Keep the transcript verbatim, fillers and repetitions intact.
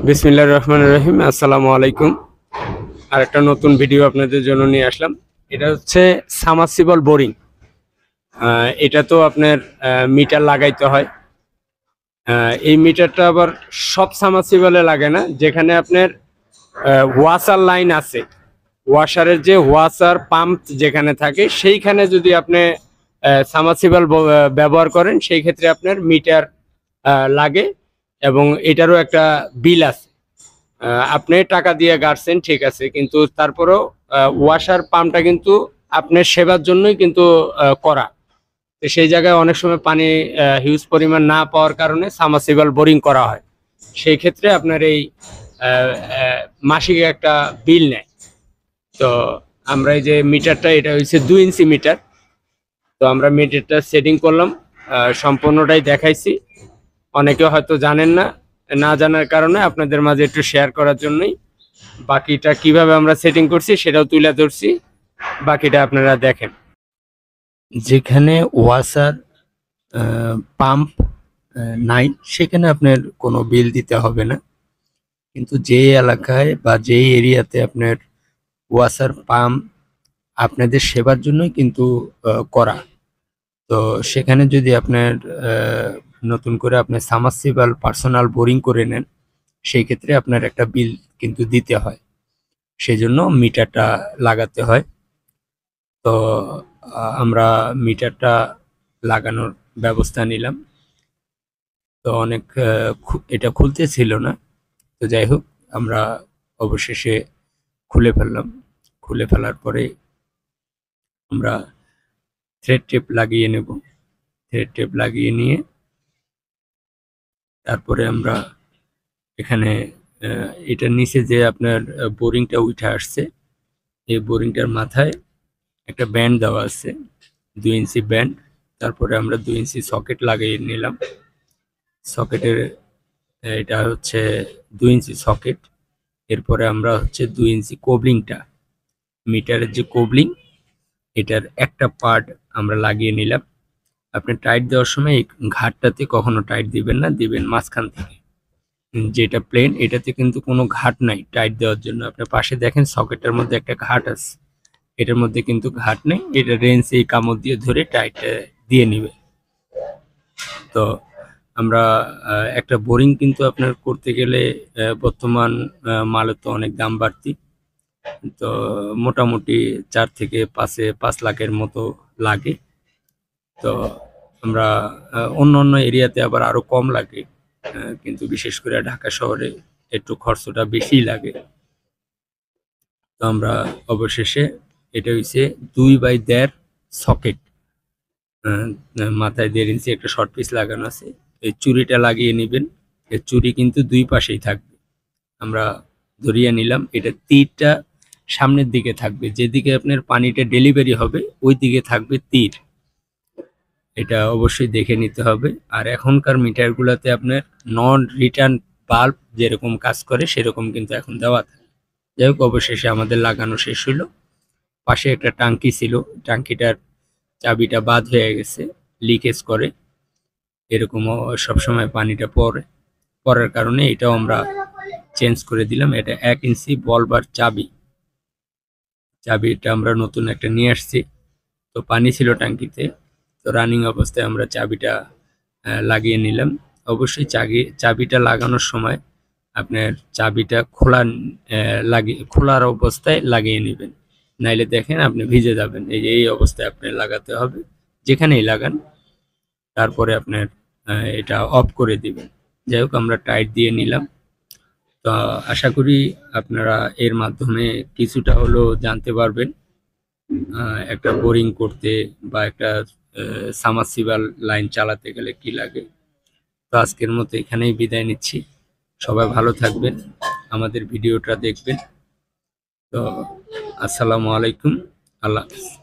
বিসমিল্লাহির রহমানির রহিম। আসসালামু আলাইকুম। আর একটা নতুন ভিডিও আপনাদের জন্য নিয়ে আসলাম। এটা হচ্ছে সাবমার্সিবল বোরিং। এটা তো আপনার মিটার লাগাইতে হয়। এই মিটারটা আবার সব সাবমার্সিবলে লাগে না, যেখানে আপনার ওয়াসার লাইন আছে, ওয়াশারের যে ওয়াসার পাম্প যেখানে থাকে সেইখানে যদি আপনি সাবমার্সিবল ব্যবহার করেন সেই ক্ষেত্রে আপনার মিটার লাগে এবং এটারও একটা বিল আছে। আপনি টাকা দিয়ে গাড়ছেন ঠিক আছে, কিন্তু তারপরেও ওয়াশার পাম্পটা কিন্তু আপনার সেবার জন্যই কিন্তু করা। তো সেই জায়গায় অনেক সময় পানি হিউজ পরিমাণ না পাওয়ার কারণে সাবমার্সিবল বোরিং করা হয়। সেই ক্ষেত্রে আপনার এই মাসিক একটা বিল নেয়। তো আমরা এই যে মিটারটা, এটা হচ্ছে দুই ইঞ্চি মিটার। তো আমরা মিটারটা সেটিং করলাম, সম্পূর্ণটাই দেখাইছি। অনেকে হয়তো জানেন না, না জানার কারণে আপনাদের মাঝে একটু শেয়ার করার জন্যই বাকিটা কিভাবে আমরা সেটিং করছি সেটাও তুলে ধরছি। বাকিটা আপনারা দেখেন। যেখানে ওয়াসার পাম্প নাই সেখানে আপনার কোনো বিল দিতে হবে না, কিন্তু যে এলাকায় বা যেই এরিয়াতে আপনার ওয়াসার পাম্প আপনাদের সেবার জন্যই কিন্তু করা, তো সেখানে যদি আপনার নতুন করে আপনি সাবমার্সিবল পার্সোনাল বোরিং করে নেন সেই ক্ষেত্রে আপনার একটা বিল কিন্তু দিতে হয়, সেই জন্য মিটারটা লাগাতে হয়। তো আমরা মিটারটা লাগানোর ব্যবস্থা নিলাম। তো অনেক এটা খুলতে ছিল না, তো যাই হোক আমরা অবশেষে খুলে ফেললাম। খুলে ফেলার পরে আমরা থ্রেড টেপ লাগিয়ে নেব। থ্রেড টেপ লাগিয়ে নিয়ে তারপরে আমরা এখানে এটার নিচে যে আপনার বোরিংটা উঠে আসছে, এই বোরিংটার মাথায় একটা ব্যান্ড দেওয়া আছে, দুই ইঞ্চি ব্যান্ড। তারপরে আমরা দুই ইঞ্চি সকেট লাগিয়ে নিলাম। সকেটের এটা হচ্ছে দুই ইঞ্চি সকেট। এরপরে আমরা হচ্ছে দুই ইঞ্চি কোবলিংটা, মিটারের যে কোবলিং এটার একটা পার্ট আমরা লাগিয়ে নিলাম। আপনি টাইট দেওয়ার সময় এই ঘাটটাতে কখনো টাইট দিবেন না, দিবেন মাঝখান থেকে। যেটা প্লেন এটাতে কিন্তু কোনো ঘাট নাই টাইট দেওয়ার জন্য। আপনি পাশে দেখেন সকেটের মধ্যে একটা ঘাট আছে, এটার মধ্যে কিন্তু ঘাট নেই। এটা রেঞ্জ এই কামড় দিয়ে ধরে টাইট দিয়ে নিবে। তো আমরা একটা বোরিং কিন্তু আপনার করতে গেলে বর্তমান মালের তো অনেক দাম বাড়তি, তো মোটামুটি চার থেকে পাঁচে পাঁচ লাখের মতো লাগে। তো আমরা অন্য অন্য এরিয়াতে আবার আরো কম লাগে, কিন্তু বিশেষ করে ঢাকা শহরে একটু খরচটা বেশি লাগে। তো আমরা অবশেষে এটা হচ্ছে দুই বাই দেড় সকেট, মাথায় দেড় ইঞ্চি একটা শর্ট পিস লাগানো আছে। এই চুরিটা লাগিয়ে নেবেন। এই চুরি কিন্তু দুই পাশেই থাকবে। আমরা ধরিয়ে নিলাম, এটা তীরটা সামনের দিকে থাকবে, যেদিকে আপনার পানিটা ডেলিভারি হবে ওই দিকে থাকবে তীর। এটা অবশ্যই দেখে নিতে হবে। আর এখনকার মিটারগুলোতে আপনার নন রিটার্ন বাল্ব যেরকম কাজ করে সেরকম কিন্তু এখন দেওয়া থাকে। যাই হোক অবশেষে আমাদের লাগানো শেষ হলো। পাশে একটা টাঙ্কি ছিল, টাঙ্কিটার চাবিটা বাদ হয়ে গেছে, লিকেজ করে, এরকমও সবসময় পানিটা পড়ে, পড়ার কারণে এটাও আমরা চেঞ্জ করে দিলাম। এটা এক ইঞ্চি বলবার চাবি, চাবিটা আমরা নতুন একটা নিয়ে আসছি। তো পানি ছিল টাঙ্কিতে, তো রানিং অবস্থায় আমরা চাবিটা লাগিয়ে নিলাম। অবশ্যই চাবি চাবিটা লাগানোর সময় আপনার চাবিটা খোলা লাগিয়ে খোলার অবস্থায় লাগিয়ে নেবেন, নাইলে দেখেন আপনি ভিজে যাবেন। এই যে এই অবস্থায় আপনি লাগাতে হবে, যেখানেই লাগান। তারপরে আপনার এটা অফ করে দিবেন। যাই হোক আমরা টাইট দিয়ে নিলাম। তো আশা করি আপনারা এর মাধ্যমে কিছুটা হলেও জানতে পারবেন একটা বোরিং করতে বা একটা সাবমার্সিবল লাইন চালাতে গেলে কি লাগে। তো আজকের মতো এখানেই বিদায় নিচ্ছি। সবাই ভালো থাকবেন, আমাদের ভিডিওটা দেখবেন। তো আসসালামু আলাইকুম, আল্লাহ হাফেজ।